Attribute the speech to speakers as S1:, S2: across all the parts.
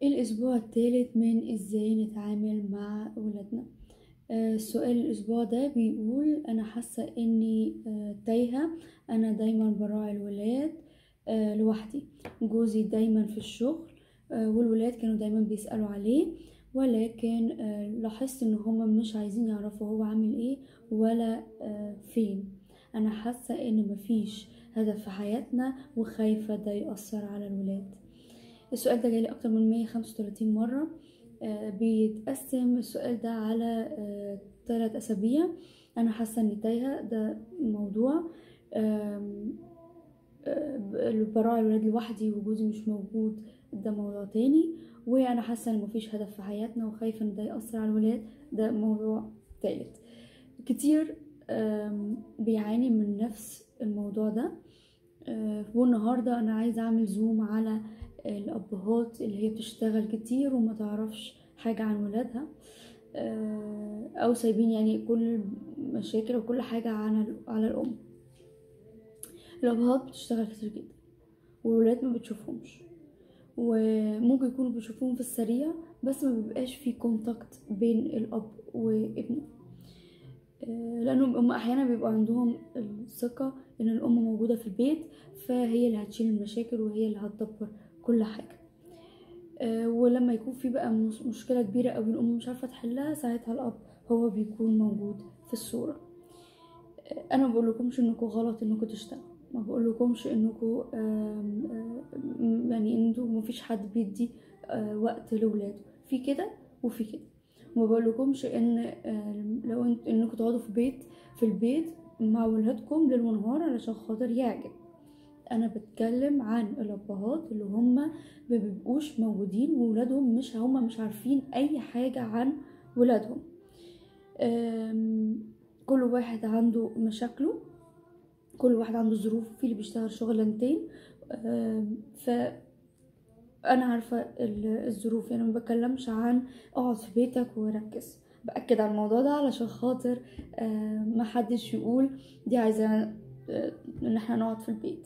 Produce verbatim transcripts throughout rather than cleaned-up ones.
S1: الأسبوع الثالث من إزاي نتعامل مع ولادنا. آه، السؤال الأسبوع ده بيقول أنا حاسة إني آه، تايهة. أنا دايما براعي الولاد آه، لوحدي. جوزي دايما في الشغل آه، والولاد كانوا دايما بيسألوا عليه، ولكن آه، لاحظت إن هما مش عايزين يعرفوا هو عامل إيه ولا آه، فين. أنا حاسة إن مفيش هدف في حياتنا وخايفة ده يأثر على الولاد. السؤال ده جالي اكتر من مية وخمسة وتلاتين مرة. آه بيتقسم السؤال ده على آه ثلاث اسابيع. انا حاسه اني تايهه، ده موضوع. آه آه براعي الولاد لوحدي وجوزي مش موجود، ده موضوع تاني. وانا حاسه ان مفيش هدف في حياتنا وخايفه ان ده يأثر على الولاد، ده موضوع تالت. كتير آه بيعاني من نفس الموضوع ده. آه والنهارده انا عايزه اعمل زوم على الأبهات اللي هي بتشتغل كتير وما تعرفش حاجة عن ولادها، أو سايبين يعني كل المشاكل وكل حاجة عن على الأم. الأبهات بتشتغل كتير جدا والولاد ما بتشوفهمش، وممكن يكونوا بيشوفوهم في السريع بس ما بيبقاش في كونتاكت بين الأب وابنه، لأنهم هم أحيانا بيبقى عندهم الثقة إن الأم موجودة في البيت، فهي اللي هتشيل المشاكل وهي اللي هتدبر كل حاجة. أه ولما يكون في بقى مشكلة كبيرة أوي الأم مش عارفة تحلها، ساعتها الأب هو بيكون موجود في الصورة. أه أنا ما بقولكمش إنكم غلط إنكم تشتغلوا، ما بقولكمش إنكم يعني إنتوا مفيش حد بيدي أه وقت لولاده، في كده وفي كده. وما بقولكمش إن أه لو انت إنكم تقعدوا في بيت في البيت مع ولادكم ليل ونهار علشان خاطر يعجب. انا بتكلم عن الابهات اللي هم ما بيبقوش موجودين وولادهم مش هم مش عارفين اي حاجة عن ولادهم. كل واحد عنده مشاكله، كل واحد عنده ظروف، في اللي بيشتغل شغلانتين. ف انا عارفة الظروف، يعني ما بتكلمش عن اقعد في بيتك وركز، باكد على الموضوع ده علشان خاطر ما حدش يقول دي عايزة ان احنا نقعد في البيت.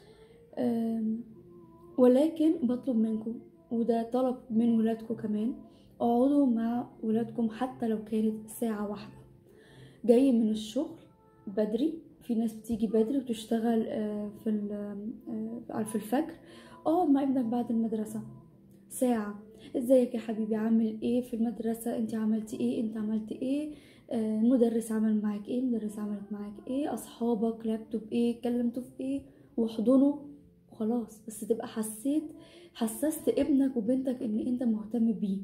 S1: ولكن بطلب منكم، وده طلب من ولادكم كمان، اقعدوا مع ولادكم حتى لو كانت ساعة واحدة. جاي من الشغل بدري، في ناس بتيجي بدري وتشتغل في في الفجر، اقعد مع ابنك بعد المدرسة ساعة. ازيك يا حبيبي، عامل ايه في المدرسة، انت عملتي ايه، انت عملتي ايه، المدرس عمل معاك ايه، المدرس عملت معاك ايه، اصحابك لعبتوا بايه، اتكلمتوا في ايه، واحضنه وخلاص. بس تبقى حسيت حسست ابنك وبنتك ان انت مهتم بيه.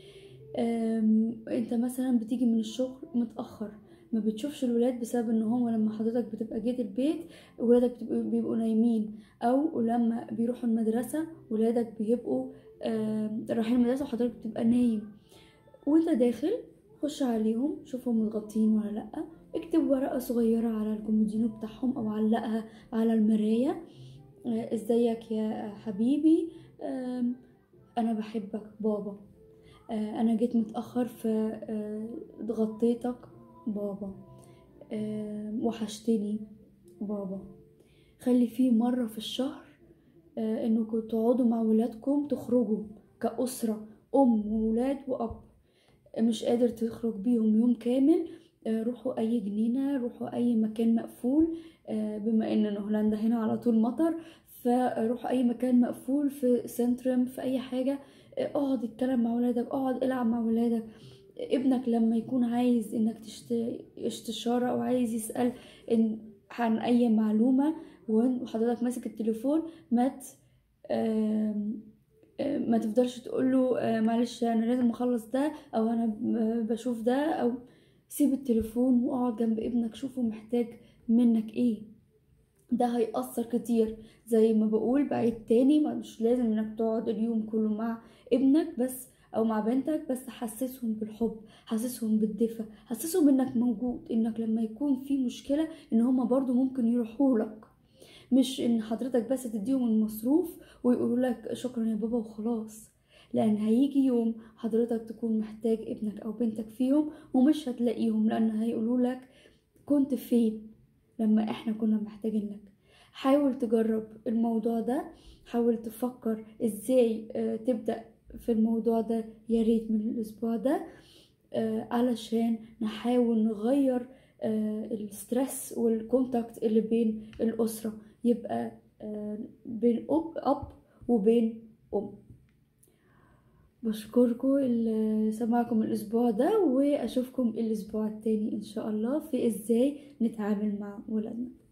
S1: انت مثلا بتيجي من الشغل متأخر، ما بتشوفش الولاد بسبب ان هم لما حضرتك بتبقى جيت البيت ولادك بيبقوا نايمين، او لما بيروحوا المدرسة ولادك بيبقوا رايحين المدرسة وحضرتك بتبقى نايم. وانت داخل خش عليهم شوفهم متغطين ولا لا، اكتب ورقة صغيرة على الكومودينو بتاعهم او علقها على المراية. ازيك يا حبيبي، انا بحبك بابا، انا جيت متأخر فاتغطيتك بابا، وحشتني بابا. خلي فيه مرة في الشهر انكم تقعدوا مع ولادكم، تخرجوا كأسرة، ام وولاد واب. مش قادر تخرج بيهم يوم كامل، روحوا اي جنينة، روحوا اي مكان مقفول، بما ان هولندا هنا على طول مطر، فروحوا اي مكان مقفول في سنترم في اي حاجة. اقعد اتكلم مع ولادك، اقعد العب مع ولادك. ابنك لما يكون عايز انك استشارة او عايز يسأل إن عن اي معلومة وحضرتك ماسك التليفون، ما ما تفضلش تقوله معلش انا لازم اخلص ده او انا بشوف ده، او سيب التليفون واقعد جنب ابنك، شوفه محتاج منك ايه. ده هيأثر كتير. زي ما بقول بعيد تاني، مش لازم انك تقعد اليوم كله مع ابنك بس او مع بنتك بس، حسسهم بالحب، حسسهم بالدفء، حسسهم انك موجود، انك لما يكون في مشكلة ان هما برضو ممكن يروحوا لك، مش ان حضرتك بس تديهم المصروف ويقولوا لك شكرا يا بابا وخلاص. لان هيجي يوم حضرتك تكون محتاج ابنك او بنتك فيهم ومش هتلاقيهم، لان هيقولوا لك كنت فين لما احنا كنا محتاجين لك. حاول تجرب الموضوع ده، حاول تفكر ازاي تبدأ في الموضوع ده يا ريت من الاسبوع ده، آه علشان نحاول نغير آه الستريس والكونتاكت اللي بين الاسره، يبقى آه بين اب اب وبين ام. بشكركم اللي سمعكم الاسبوع ده، واشوفكم الاسبوع التاني ان شاء الله في ازاي نتعامل مع ولادنا.